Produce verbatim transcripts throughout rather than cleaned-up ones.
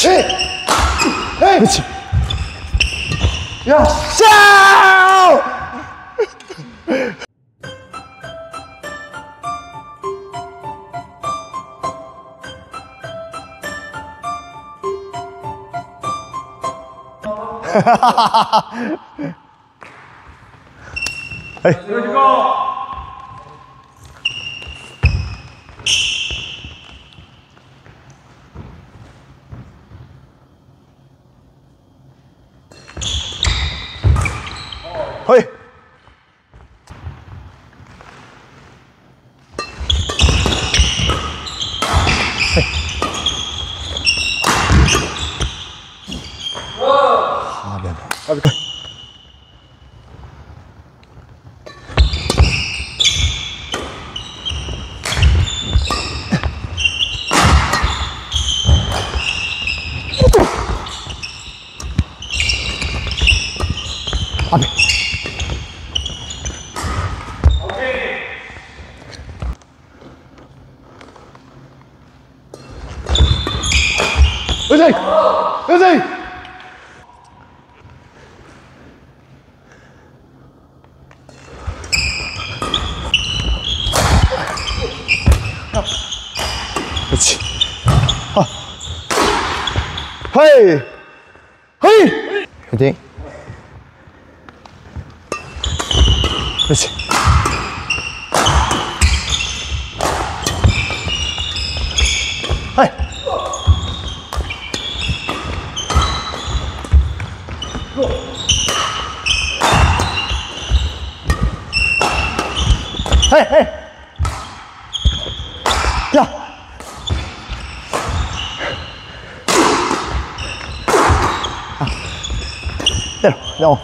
그렇지. 에이! 에이! 그렇지. 야! 샤! 에이. 허이. 아, 미안해. 아, 미안해. 앞에. 여자이! 여자이! 그렇지. 아. 하이! 하이! 화이팅! 그렇지. 하이! 헤이! 헤이! 야! 아. 때려, 나와.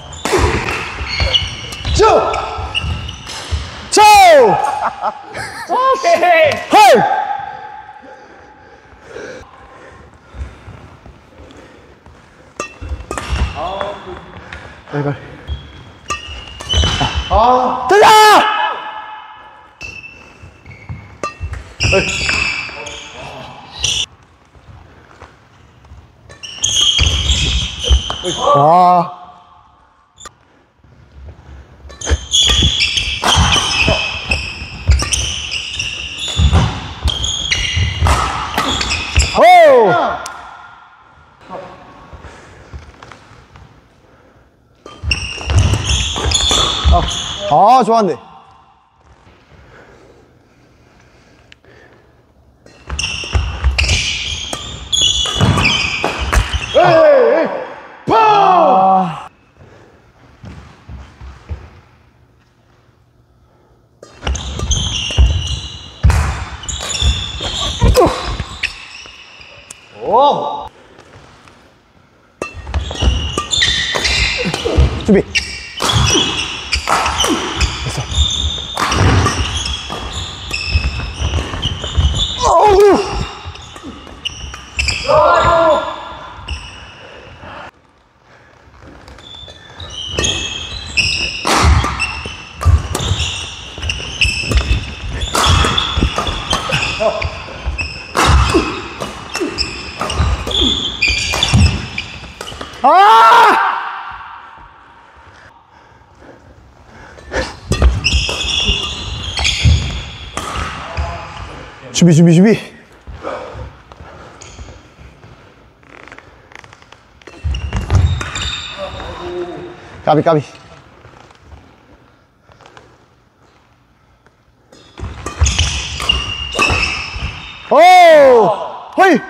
쭉! 쭉! 오케이! 헤이! 빨리, 빨리. 아. 들려! 와. 오. 아, 좋았네. 에이, 펑! 아. 오! 준비. 됐어. 어우! 아! 준비 준비 준비. 까비 까비. 오! 허이!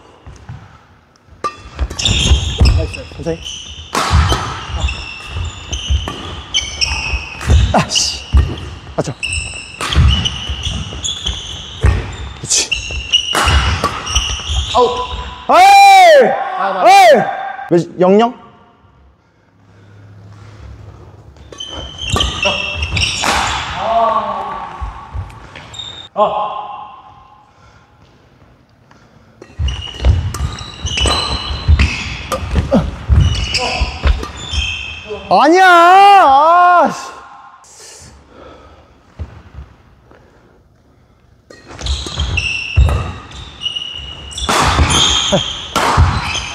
천천히. 아씨. 맞죠? 그렇지. 아웃. 에이! 에이! 몇, 영영? 아. 아니야! 아,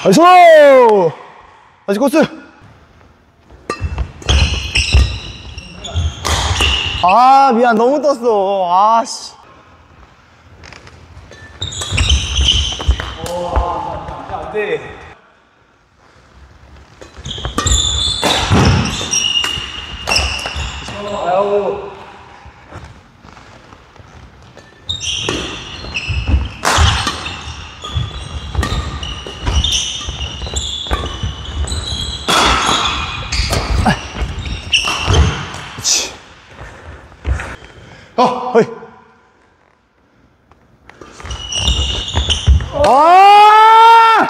나이스! 다시 코스! 아, 미안. 너무 떴어. 아, 씨. 안 돼. 아유. 그렇지. 어, 어이. 아!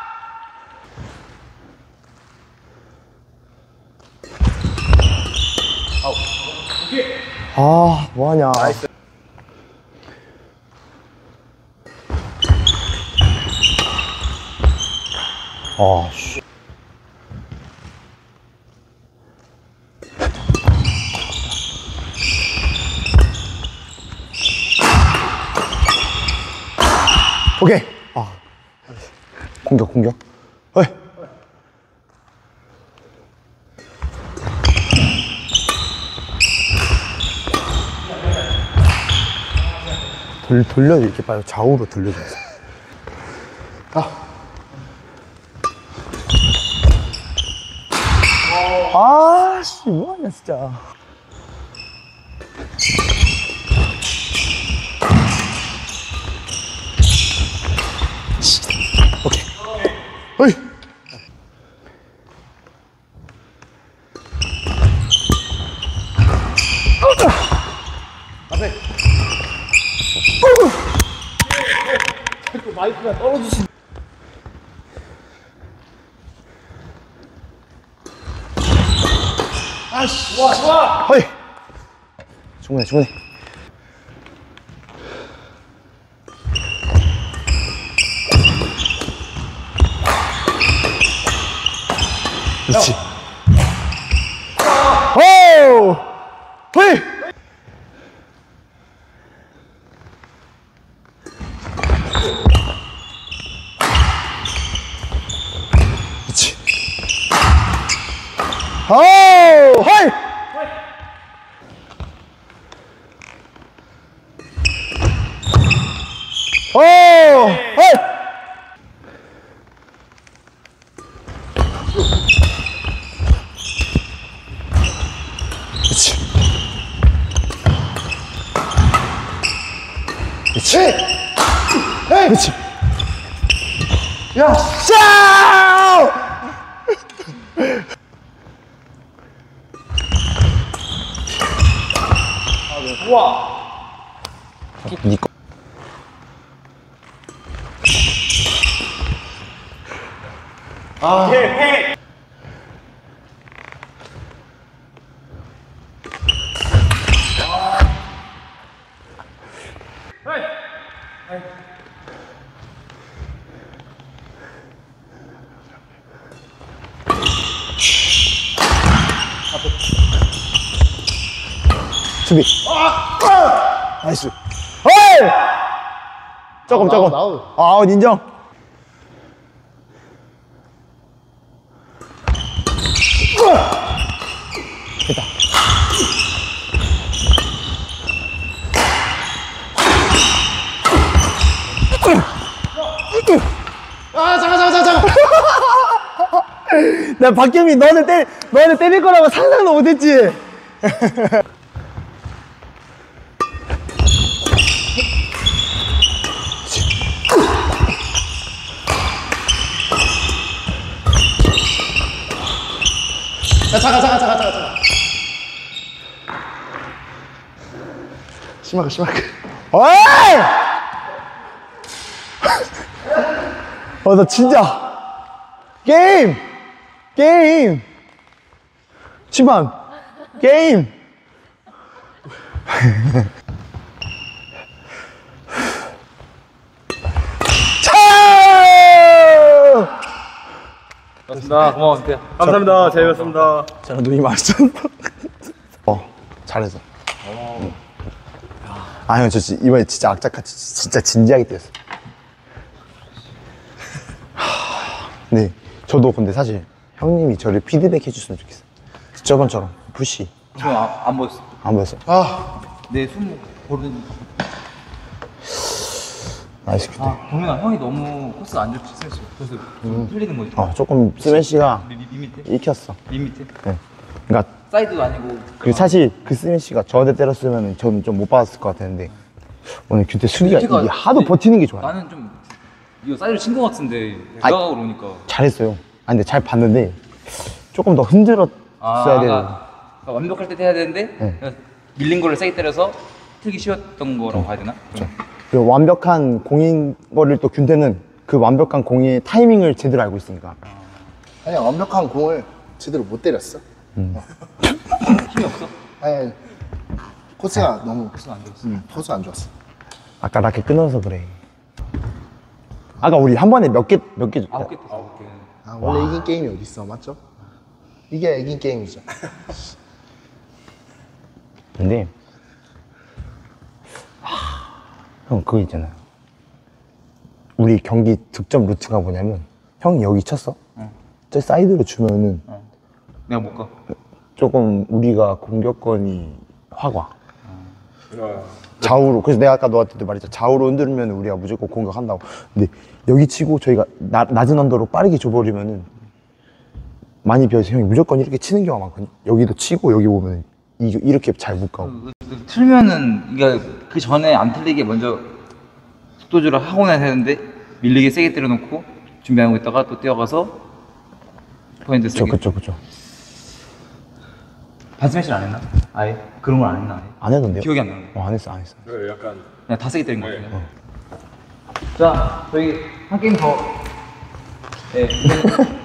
아, 뭐하냐. 아, 씨. 오케이. 아. 공격, 공격. 어이. 돌, 돌려, 이렇게 빨리 좌우로 돌려줘서. 아. 아, 씨, 뭐하냐, 진짜. 오케이. 어이. 앞에. 자꾸 마이크가 떨어지신. 아씨, 좋아, 좋아. 어이. 충분해, 충분해. 그렇지. 오! 헤이! 그렇지. 오! 헤이! 오! 헤이! 그렇지. 그렇지. 헤이! 그렇지. 야! 샤우! 우와. 니 거. 아. 오케이, 오케이. 수비. 아! 나이스. 어이! 조금, 조금. 아웃. 아웃 인정. 됐다. 아, 잠깐, 잠깐, 잠깐. 나 박겸이 너는 때, 너는 때릴 거라고 상상도 못했지? 야, 잠깐, 잠깐, 잠깐, 잠깐, 잠깐. 심하게, 심하게. 어이! 어, 나 진짜. 게임! 게임! 심판! 게임! 차! 고맙습니다. 고마워, 진짜. 감사합니다. 잘 배웠습니다. 저는 눈이 맛있었다. 어, 잘했어. 응. 아, 형, 저 지- 이번에 진짜 악착같이 진짜 진지하게 뛰었어. 네, 저도 근데 사실 형님이 저를 피드백 해줬으면 좋겠어요. 저번처럼 푸시 지금 안, 안 보였어. 안 보였어요? 아, 내 숨 고르는. 나이스 큐트. 아, 동민아, 형이 너무 코스 안 좋지, 스매시. 그래서 좀 틀리는 거지. 어, 조금 스매시가 미, 미, 밑에? 익혔어. 밑 밑에? 네. 그러니까 사이드도 아니고. 그 사실 그 스매시가 저한테 때렸으면 저는 좀 못 받았을 것 같았는데 오늘 큐트 수리가 밑에가- 이게 하도 근데 버티는 게 좋아요. 나는 좀 이거 사이드를 친 거 같은데 아이. 내가 그러니까. 잘했어요. 아 근데 잘 봤는데 조금 더 흔들었어야 아, 되는. 아까 아까 완벽할 때 해야 되는데 네. 그냥 밀린 거를 세게 때려서 틀기 쉬웠던 거라고 봐야 되나? 좀. 그 완벽한 공인 거를 또 균태는 그 완벽한 공의 타이밍을 제대로 알고 있으니까. 아니 완벽한 공을 제대로 못 때렸어. 힘이 없어? 아니 코스가 너무 코스가 안 좋았어. 음, 코스 안 좋았어. 아까 라켓 끊어서 그래. 아까 우리 한 번에 몇 개 몇 개 아홉 개 떴어. 아홉 개. 아, 원래 이긴 게임이 어디 있어, 맞죠? 이게 이긴 게임이죠. 근데 하, 형 그거 있잖아요. 우리 경기 득점 루트가 뭐냐면 형이 여기 쳤어. 응. 저 사이드로 주면은 어. 내가 못 가. 조금 우리가 공격권이 확 와. 좌우로. 그래서 내가 아까 너한테도 말했잖아. 좌우로 흔들면 우리가 무조건 공격한다고. 근데 여기 치고 저희가 나, 낮은 언더로 빠르게 줘버리면은 많이 비어서 형이 무조건 이렇게 치는 경우가 많거든요. 여기도 치고 여기 오면 이, 이렇게 잘 못 가고. 그, 그, 틀면은 이게 그 전에 안 틀리게 먼저 속도 조절 하고 나야 되는데 밀리게 세게 때려놓고 준비하고 있다가 또 뛰어가서 포인트 그쵸, 세게. 그쵸, 그쵸. 반스매시를 안 했나? 아예? 그런 걸 안 했나? 아예? 안 했는데요? 기억이 안 나는데. 어, 안 했어, 안 했어. 그냥 다 세게 때린 것 같아요. 자, 저희 한 게임 더. 네.